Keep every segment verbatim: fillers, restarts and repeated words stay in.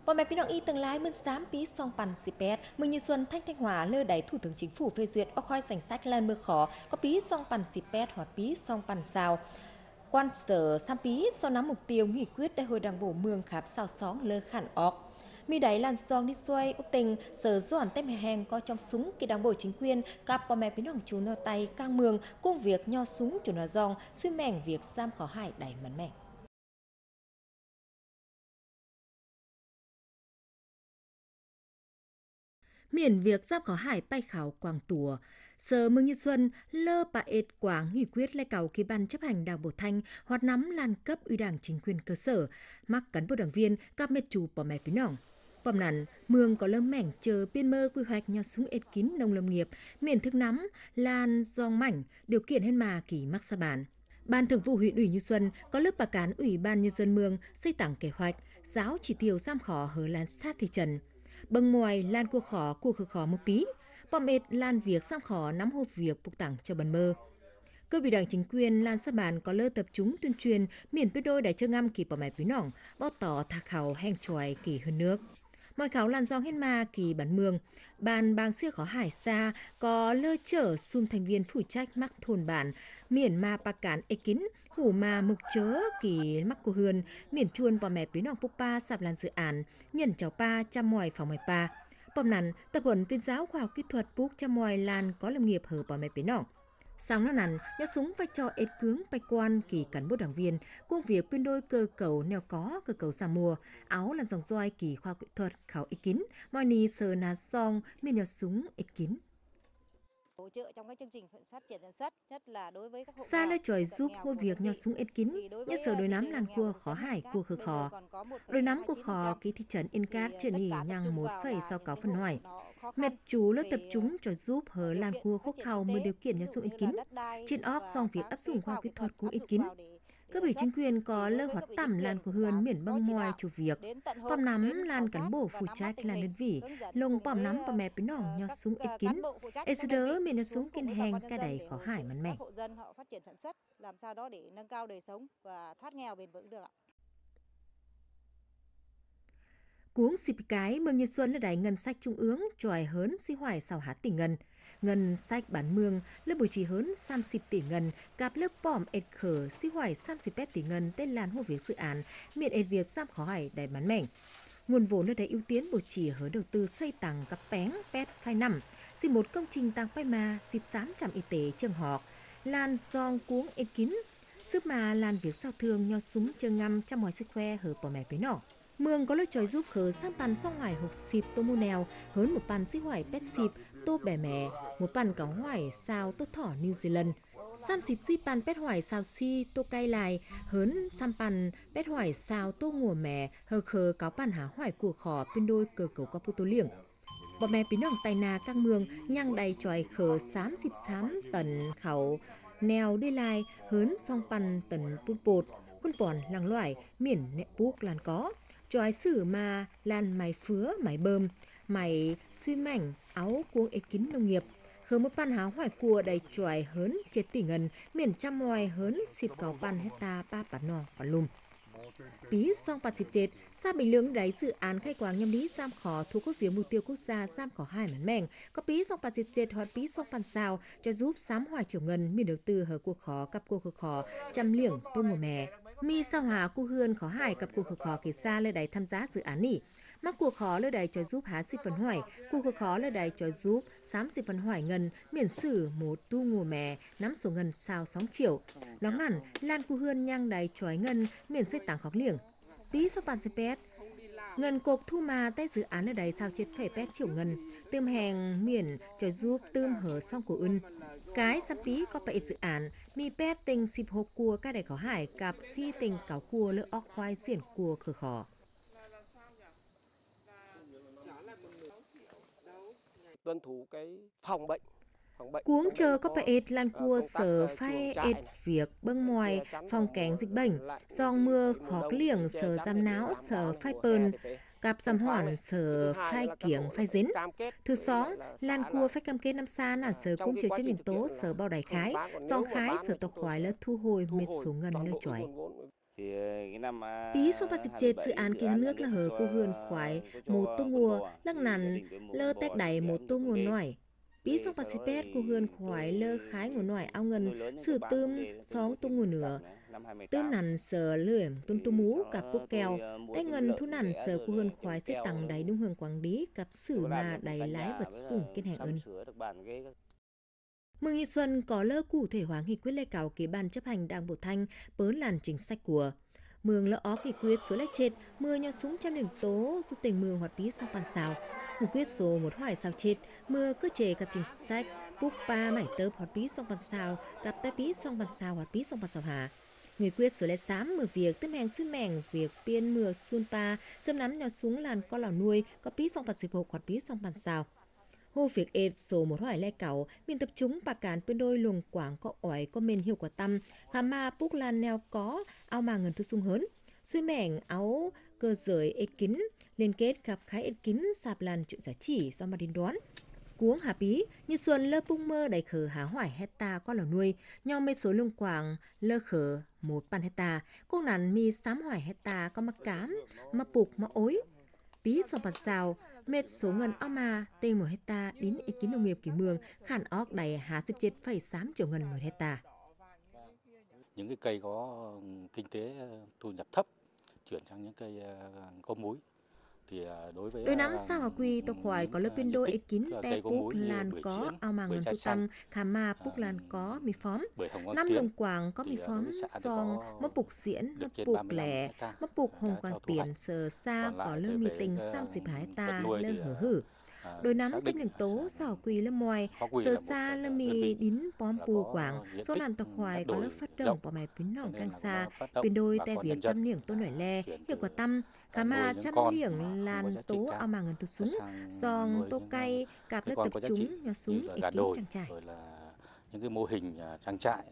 พ่อแม่พี่น้องอีตึงหลายหมื่นสามปีสองพันสิบแปดเมืองยีส่วนthanh Thanh Hóa lơ đáy Thủ tướng Chính phủ phê duyệt ở khoi danh sách lần mưa khó cóปีสองพันสิบแปดhọtปีสองพันยี่สิบquan sở samปีsau nắm mục tiêu nghị quyết đại hội đảng bộ mường kháp sao sóng lơ khản óc mi đáy làn giong đi xoay úc tình sở doan tem hè heng có trong súng kỳ đảng bộ chính quyền cặpพ่อแม่พี่น้องchú nô tay cang mường công việc nho súng chủ nò giong suy mèng việc giam khó hại đẩy mắn mèng miền việc giáp khó hải bay khảo quảng tùa sở mừng như xuân lơ bà ệt quảng nghị quyết lai cầu kỳ ban chấp hành đảng bộ thanh hoạt nắm lan cấp ủy đảng chính quyền cơ sở mắc cán bộ đảng viên các mệt chủ bỏ mẹ bí nòng bom nắn mường có lâm mảnh chờ biên mơ quy hoạch nhau súng ệt kín nông lâm nghiệp miền thức nắm lan giong mảnh điều kiện hen mà kỳ mắc sa bàn. Ban thường vụ huyện ủy Như Xuân có lớp bà cán ủy ban nhân dân mường xây tặng kế hoạch giáo chỉ tiêu giam khó hở lan sát thị trần bâng ngoài lan cua khó cua khử khó một pí bom ệt lan việc giam khó nắm hộp việc phục tặng cho bần mơ cơ bị đảng chính quyền lan sa bàn có lơ tập trung tuyên truyền miền biết đôi đại chơi ngăm kỳ bỏ mẹ quý nòng bó tỏ thạc khảo heng tròi kỳ hơn nước mọi khảo lan giong hết ma kỳ bản mường bàn bang xưa khó hải xa có lơ chở xung thành viên phụ trách mắc thôn bản miền ma pa cán ê kín hủ ma mục chớ kỳ mắc cô hươn miền chuôn bỏ mẹ quý nòng pupa sạp lan dự án nhận cháu pa chăm mòi phòng mòi pa bom nắn tập huấn viên giáo khoa học kỹ thuật búc chăm mòi lan có lâm nghiệp hở bỏ mẹ quý nòng sáng nó nắn nhớ súng vai trò ết cướng bạch quan kỳ cán bộ đảng viên công việc quyên đôi cơ cầu neo có cơ cầu xa mùa áo là dòng roi kỳ khoa kỹ thuật khảo ết kín mọi ni sờ nà song miền nhớ súng ết kín hỗ trợ trong các chương trình phát triển sản xuất nhất là đối với các hộ xa nơi trời giúp hô việc nhau súng ết kín nhất giờ đối nắm làn cua khó hải cua khờ khó đối nắm cuộc khó ký thị trấn Yên Cát trở nỉ nhằng một phẩy sau cáo phân hoài mệt chú lớp tập trung cho giúp hờ làn cua khúc khao mới điều kiện nhau súng ết kín trên óc song việc áp dụng khoa học kỹ thuật của ết kín cấp ủy chính quyền có lơ hoạt tẩm lan của hươn miền băng ngoài chủ việc bom nắm lan cán bộ phụ trách lan đơn vị lồng bom nắm bom mẹ bí nòng nho súng ết kín ê đỡ miền nho súng kiên heng ca đầy khó hải mắn mẻ hộ dân họ phát triển sản xuất làm sao đó để nâng cao đời sống và thoát nghèo bền vững được ạ. Cuống xịp cái mương Như Xuân là đáy ngân sách trung ương tròi hớn si hoài sao hát tỷ ngân ngân sách bán mương lớp bồi trì hớn sam xịp tỷ ngân cặp lớp bỏm ệt khở si hoài sam xịp pét tỷ ngân tên làn hô việc dự án miền ệt việt sam khó hải đáy bán mảnh nguồn vốn nơi đáy ưu tiên bồi trì hớn đầu tư xây tàng cặp péng pét phai nằm xịp một công trình tàng phai ma xịp sám trạm y tế trường học lan giong cuống ệt kín sức mà lan việc sao thương nho súng chơi ngăm trăm mòi sức khoe hở bỏ mẹ với nọ mương có lối tròi giúp khờ sang pan song hoài hộp xịp tô mu nèo hớn một pan xí hoài pet xịp tô bẻ mè một pan cáo hoài sao tô thỏ New Zealand sam xịp xí pan pet hoài sao si tô cay lại hớn sam pan pet hoài sao tô ngùa mè hờ khờ cáo pan há hoài của khỏ bên đôi cờ cầu qua pu tô liềng bỏ mẹ pí nòng tay na căng mương nhang đầy tròi khờ sám xịp sám tần khẩu nèo đi lại hớn song pan tần pun bột quân bòn làng loài miền nẹ búc lan có tròi sử mà lan mày phứa mày bơm mày suy mảnh áo cuống ế kín nông nghiệp hờ một pan háo hoài cua đầy tròi hớn chết tỷ ngân miền trăm hoài hớn xịp cáo pan hecta ba bản nò và lùm Pí song bạt xịp chết, sa bình lưỡng đáy dự án khai quáng nhằm lý giam khó thu quốc phiếu mục tiêu quốc gia giam khó hai mắn mèng. Có pí song bạt xịp chết hoặc pí song pan sao cho giúp sám hoài triều ngân miền đầu tư hở cuộc khó cặp cuộc khó khó trăm liểng tô mùa mè. Mi sao hòa cu hươn khó hải cặp cuộc khó kỳ xa lơ đáy tham gia dự án nỉ. Mắc cuộc khó lơ đáy cho giúp há xịp phần hoài, cuộc khó lơ đáy cho giúp sám xịp phần hoài ngân miền sử một tu mùa mè nắm số ngân sao sóng triệu. Nóng hẳn lan cu hươn nhang đáy chói ngân miền xây tảng khóc liểng. Pí song pan pet ngân cục thu mà tay dự án ở đây sao chết phải pet triệu ngân tươm hèng miền cho giúp tươm hở xong của ưn cái sắp pí có phải dự án mi pet tình xịp hộp cua các đại khó hải cặp si tình cáo cua lỡ óc khoai xiển cua khờ khó tuân thủ cái phòng bệnh cuống chờ có phải ết lan cua sở phai ết việc bâng ngoài phòng kén dịch bệnh giòn mưa khó liểng sở giam não sở phai pơn cặp giam hoản sở phai kiếng phai dính thứ sáu lan cua phai cam kết năm xa là sở cũng chịu trách nhiệm tố sở bao đài khái giòn khái sở tộc khoái lỡ thu hồi mệt số ngân nơi chói Thì cái năm Bí sông Phan Xịp Chệt dự án kỳ hơn nước là hở cô hườn khoái một tô ngùa lắc nằn lơ tét đẩy một tô ngùa nổi. Bí sông Phan Xịp Pét cô hườn khoái lơ khái ngùa nổi ao ngân sử tươm xóm tô ngùa nửa. Tươm nằn sờ lưỡi tươm tô mú cặp bốc kèo. Tay ngân thu nằn sờ cô hườn khoái sẽ tăng đáy đúng hườn quảng đí cặp sử na đáy lái vật sủng kết hẹn ơn. Mừng Nhị Xuân có lơ cụ thể hóa nghị quyết lệ cáo kế ban chấp hành Đảng Bộ Thanh bớn làn chính sách của mường lỡ ó nghị quyết số lệ chết mưa nho súng trăm đường tố giúp tình mường hoạt bí sang pan xào nghị quyết số một hoài sao chết mưa cơ chế gặp chính sách búc ba mải tớp hoạt bí sang pan xào gặp tai bí sang pan xào hoạt bí sang pan xào hà nghị quyết số lệ xám mưa việc tấm hèn xuyên mèng việc biên mưa xuân pa dâm nắm nho súng làn con lò nuôi có bí sang pan xịp hộp hoạt bí sang pan xào hô việc ệt số một hỏi lệ cẩu miền tập trung bà cán bên đôi luồng quảng có ỏi có men hiệu quả tâm khám ma búc lan neo có ao mà ngần thu sung hớn xuôi mẻng áo cơ giới ệt kín liên kết gặp khái ệt kín sạp lan chuyện giá chỉ do mà đến đoán cuống hà bí như xuân lơ bung mơ đầy khờ há hoài hecta con lò nuôi nho mê số luồng quảng lơ khờ một pan hecta cô nắn mi sám hoài hecta có mắc cám mà bục mà ối bí song bàn sao mệt số ngân ao mà tên một hecta đến ý kiến nông nghiệp kỳ mương khản óc đầy hà十七phẩy tám triệu ngân một hecta. Những cái cây có kinh tế thu nhập thấp chuyển sang những cây có múi thì đối với đôi nắm sao hòa quy tộc khoái có lớp biên đôi ý kín te búc lan có ao mà ngân tu tâm khả ma búc lan có mì phóm năm đồng quảng có mì phóm song mất bục diễn mất bục lẻ mất bục hồng quảng tiền sờ xa có lơ mì tình sam xịp hải ta lơ hở hử đôi nắm trong những tố sao quy lơ mòi sờ xa lơ mì đín bóm bù quảng số làn tộc khoái có lớp phát động bỏ mày pín nòng căng xa biên đôi te việc trăm niềng tôn nổi le hiệu quả tâm khả ma trăm niềng lan tố ao mà ngân tu súng song tô cay cặp lớp tập trung nhỏ súng ý kín trang trại những cái mô hình trang trại.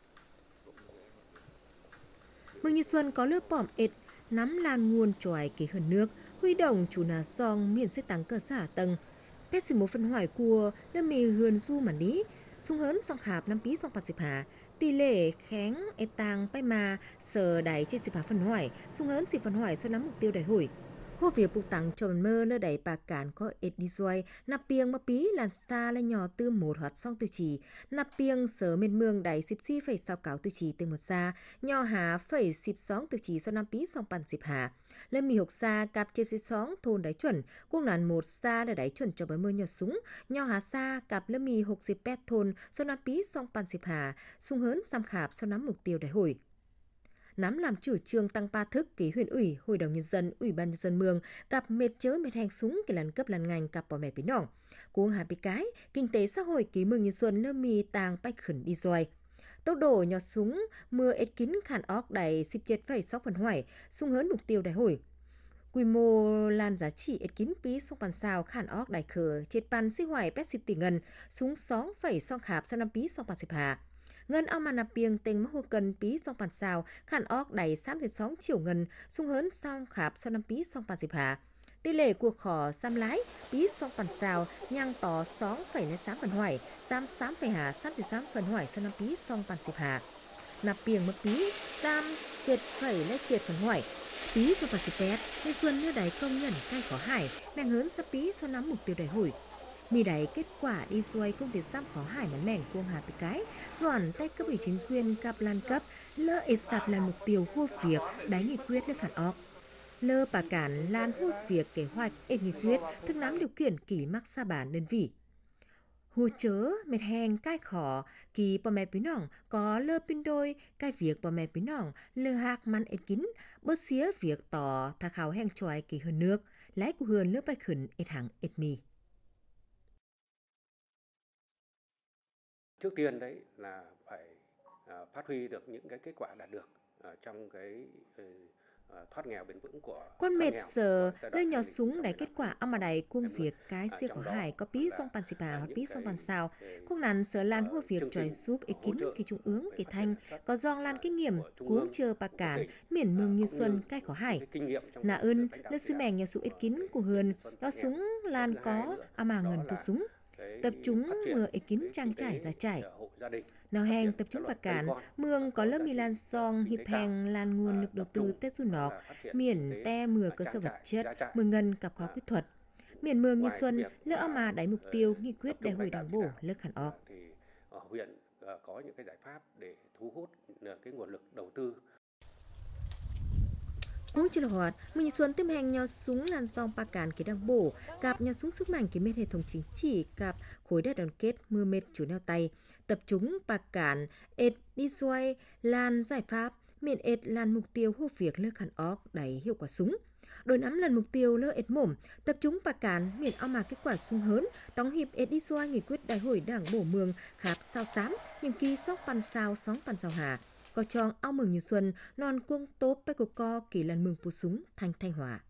Mừng Như Xuân có lớp bỏm ệt nắm lan nguồn tròi kế hơn nước huy động chủ nà song miền xây tăng cơ sở tầng pet sự một phân hoài cua lớp mì hườn du màn lý sung hớn song khạp năm bí song bạc xịp hà tỷ lệ kháng ệt tàng bay mà sờ đáy trên xịp hà phân hoài sung hớn xịp phân hoài sau nắm mục tiêu đại hội hô việc bục tăng cho mơ lơ đẩy bà cản có ệt đi xoay nạp piêng mà bí làn xa lên nhỏ tư một hoạt song tiêu chỉ nạp piêng sở miền mương đáy xịp chi phẩy sao cáo tiêu chỉ từ một xa nhỏ há phẩy xịp sóng tiêu chỉ sau năm bí song bàn xịp hà lên mì hộp xa cặp chếp xịp sóng thôn đáy chuẩn cung nàn một xa là đáy chuẩn cho bới mơ nhỏ súng nhỏ há xa cặp lên mì hộp xịp pet thôn sau năm bí song bàn xịp hà sung hớn xăm khạp sau nắm mục tiêu đại hội nắm làm chủ trương tăng ba thức ký huyện ủy, hội đồng nhân dân, ủy ban nhân dân mường cặp mệt chớ mệt hành súng kỳ lần cấp lần ngành cặp bỏ mẹ bí nòng. Cuống hà bí cái, kinh tế xã hội ký mường như xuân lơ mì tàng bách khẩn đi rồi. Tốc độ nhỏ súng mưa ết kín khản óc đầy mười bảy phẩy sáu phần hoài, sung hớn mục tiêu đại hội. Quy mô lan giá trị ết kín bí song bàn sao khản óc đầy khờ chết bàn xí hoài pet xịp tỷ ngân, súng sáu phẩy song khạp sau năm bí song bàn xịp hà. Ngân ao mà nạp piêng tình mắc hô cần bí song bàn sao khản óc đầy tám mươi sáu triệu ngân sung hớn song khạp sau năm bí song bàn xịp hà tỷ lệ cuộc khỏ xăm lái bí song bàn sao nhang tỏ sáu phẩy tám phần hoài giam tám phẩy hà tám mươi tám phần hoài sau năm bí song bàn xịp hà nạp piêng mất bí giam chết phẩy lấy chết phần hoài bí song bàn xịp pétในส่วนเนื้อใดcông nhận cai khó hải mẹng hớn sắp bí sau nắm mục tiêu đại hội mì đáy kết quả đi xuôi công việc giam khó hải mắn mẻng cuông hà bị cái doản tay cấp ủy chính quyền cặp lan cấp lỡ ế sạp là mục tiêu hô việc đáy nghị quyết nước hẳn óc lơ bà cản lan hô việc kế hoạch ế nghị quyết thức nắm điều kiện kỷ mắc xa bản đơn vị hô chớ mệt hèn cai khó kỳ bà mẹ bí nòng có lơ pin đôi cai việc bà mẹ bí nòng lơ hạc mắn ế kín bớt xía việc tỏ thà khảo hèn choài kỳ hơn nước lái của hườn lớp bạch khẩn ế hàng ế mì. Trước tiên đấy là phải uh, phát huy được những cái kết quả đạt được uh, trong cái uh, thoát nghèo bền vững của con mệt sờ nơi nhỏ súng đáy kết quả âm mà đáy cung việc cái xê của hải có bí song bàn xịp hà hoặc bí song bàn sao cung nắn sờ lan hua việc tròi giúp ý kín kỳ trung ương kỳ thanh có giong lan kinh nghiệm cuống chờ bà cản miền mương như xuân cái của hải nà ơn nơi suy mèng nhỏ súng ý kín của hườn nhỏ súng lan có âm mà ngần tu súng tập trung mưa ý kín trang trải ra trải gia đình. Nào Phát heng triển tập các trung loại bạc cây cản, con mương và có lớp giá mì trị, lan ờ, song kinh hiệp tế cao. heng lan nguồn À, lực đầu tập tư trung, Tết du ờ, nọc, là phát triển miền kinh tế, te mừa à, cơ sở trang vật trại, chất, gia trại. mường ngân cặp khó À, kỹ thuật. Miền mường như ngoài cái xuân, việc lỡ ao mà mà đáy mục ờ, tiêu nghị tập quyết đại trung hội lãnh đạo đảng chỉ bộ đạo, lơ khẩn ờ, óc. thì ở huyện ờ, có những cái giải pháp để thu hút ờ, cái nguồn lực đầu tư. Cũng chỉ là hoạt, mình xuân tiếp hành nho súng lan song pa cản cái đảng bổ, cặp nho súng sức mạnh cái mệt hệ thống chính trị, cặp khối đại đoàn kết mưa mệt chủ neo tay, tập trung pa cản, ệt đi xoay, lan giải pháp, miền ệt lan mục tiêu hô việc lơ khăn óc đẩy hiệu quả súng. Đôi nắm lần mục tiêu lơ ệt mồm, tập trung pa cản miền ao mà kết quả sung hớn, tóng hiệp ệt đi xoay nghị quyết đại hội đảng bổ mường kháp sao xám, nhiệm kỳ sóc pan sao sóng pan sao hà. Có tròn ao mừng như xuân, non cuông tốp bách cô co kỳ lần mừng bù súng thanh thanh hòa.